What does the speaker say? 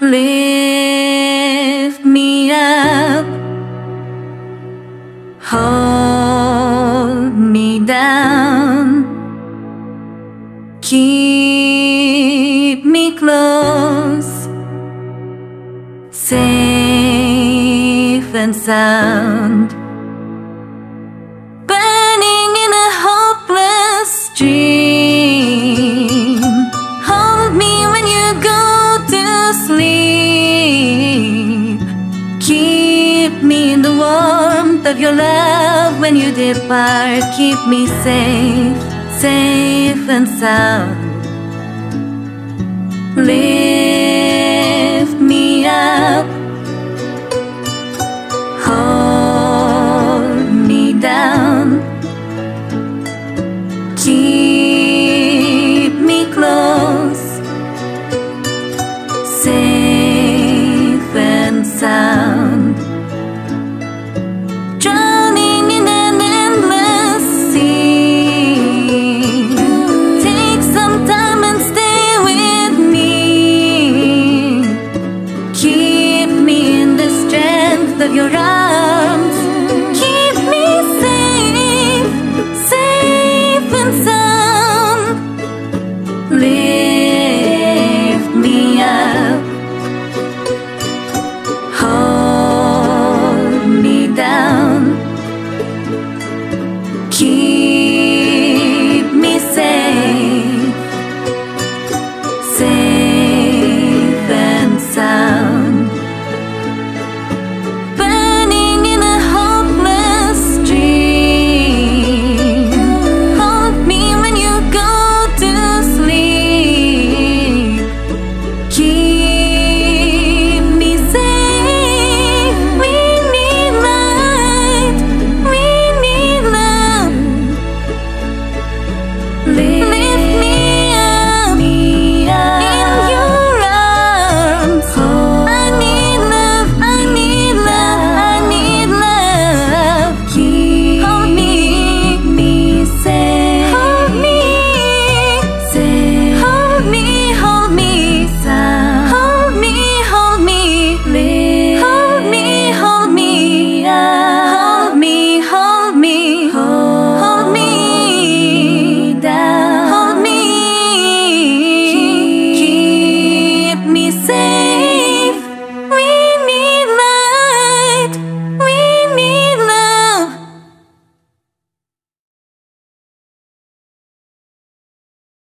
Lift me up, hold me down, keep me close, safe and sound, burning in a hopeless dream. Hold me when you go to sleep, keep me in the warmth of your love when you depart. Keep me safe, safe and sound. Lift me up, hold me down, keep me close, safe and sound. Drowning in an endless sea, take some time and stay with me. Keep me in the strength of your eyes.